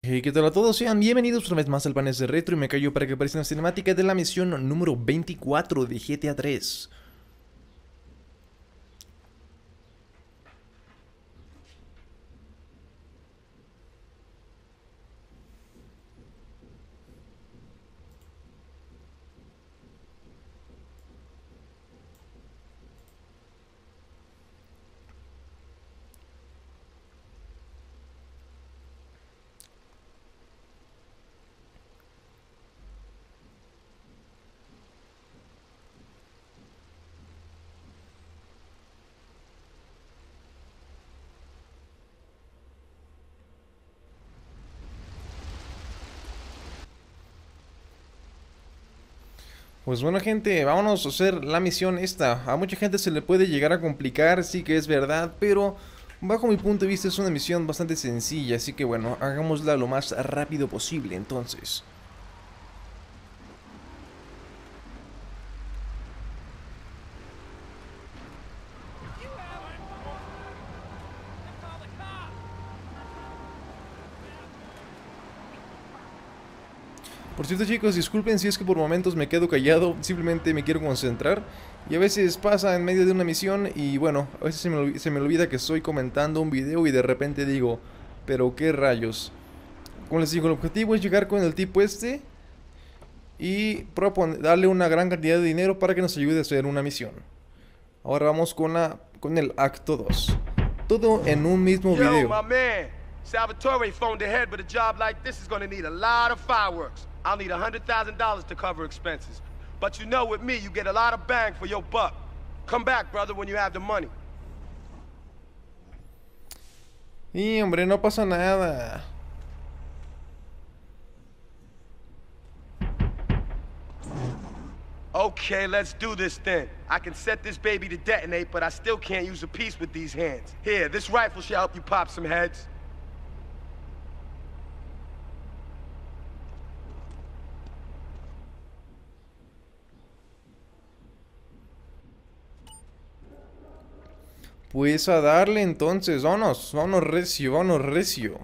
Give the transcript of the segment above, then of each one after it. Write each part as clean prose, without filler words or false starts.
Hey, ¿qué tal a todos? Sean bienvenidos una vez más al Panes de Retro y me callo para que aparezca la cinemática de la misión número 24 de GTA 3. Pues bueno, gente, vámonos a hacer la misión esta. A mucha gente se le puede llegar a complicar, sí que es verdad, pero bajo mi punto de vista es una misión bastante sencilla, así que bueno, hagámosla lo más rápido posible entonces. Por cierto, chicos, disculpen si es que por momentos me quedo callado, simplemente me quiero concentrar. Y a veces pasa en medio de una misión y bueno, a veces se me olvida que estoy comentando un video y de repente digo, pero qué rayos. Como les digo, el objetivo es llegar con el tipo este y darle una gran cantidad de dinero para que nos ayude a hacer una misión. Ahora vamos con el acto 2. Todo en un mismo Yo, video. my man. Salvatore phoned ahead, but a job like this is gonna need a lot of fireworks. I'll need $100,000 to cover expenses. But you know, with me, you get a lot of bang for your buck. Come back, brother, when you have the money. Y hombre, no pasa nada. Okay, let's do this then. I can set this baby to detonate, but I still can't use a piece with these hands. Here, this rifle should help you pop some heads. Pues a darle entonces, vámonos recio, vámonos recio.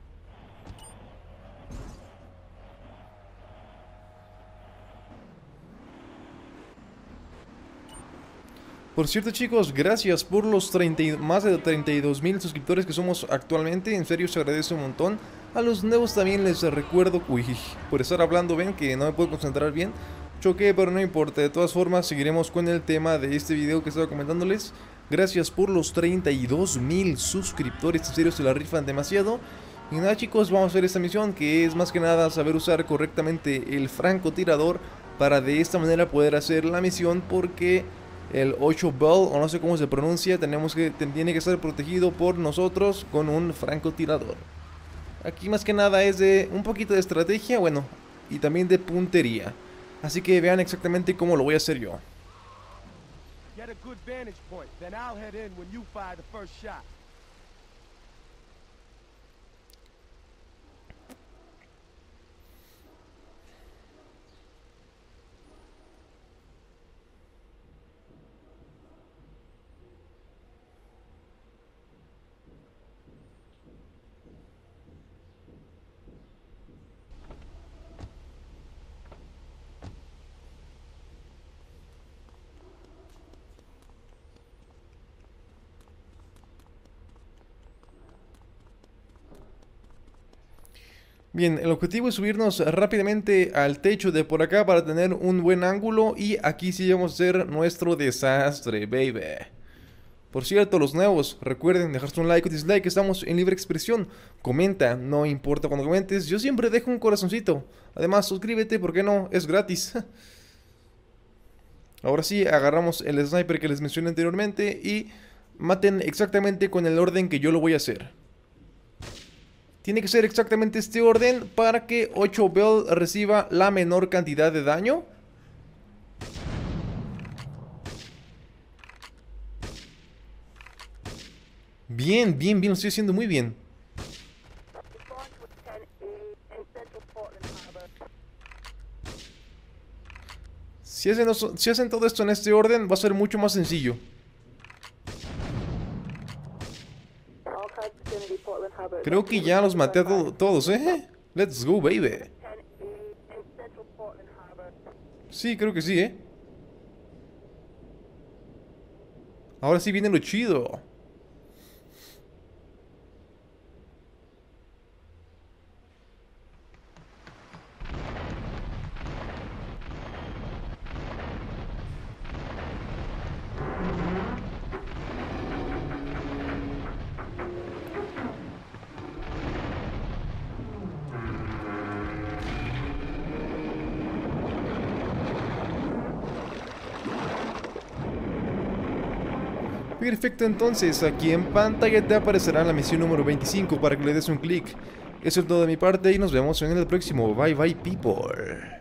Por cierto, chicos, gracias por los más de 32,000 suscriptores que somos actualmente. En serio, se agradece un montón. A los nuevos también les recuerdo, uy, por estar hablando, ven que no me puedo concentrar bien. Choqué, pero no importa. De todas formas, seguiremos con el tema de este video que estaba comentándoles. Gracias por los 32,000 suscriptores. En serio, se la rifan demasiado. Y nada, chicos, vamos a hacer esta misión, que es más que nada saber usar correctamente el francotirador para de esta manera poder hacer la misión, porque el 8 Bell, o no sé cómo se pronuncia, tiene que estar protegido por nosotros con un francotirador. Aquí más que nada es de un poquito de estrategia, bueno, y también de puntería. Así que vean exactamente cómo lo voy a hacer yo. Get a good vantage point, then I'll head in when you fire the first shot. Bien, el objetivo es subirnos rápidamente al techo de por acá para tener un buen ángulo, y aquí sí vamos a hacer nuestro desastre, baby. Por cierto, los nuevos, recuerden dejarse un like o dislike, estamos en libre expresión. Comenta, no importa cuando comentes, yo siempre dejo un corazoncito. Además, suscríbete, ¿por qué no? Es gratis. Ahora sí, agarramos el sniper que les mencioné anteriormente y maten exactamente con el orden que yo lo voy a hacer. Tiene que ser exactamente este orden para que 8 Bell reciba la menor cantidad de daño. Bien, bien, bien, lo estoy haciendo muy bien. Si hacen todo esto en este orden, va a ser mucho más sencillo. Creo que ya los maté a todos, ¿eh? Let's go, baby. Sí, creo que sí, ¿eh? Ahora sí viene lo chido. Perfecto, entonces aquí en pantalla te aparecerá la misión número 25 para que le des un clic. Eso es todo de mi parte y nos vemos en el próximo. Bye bye people.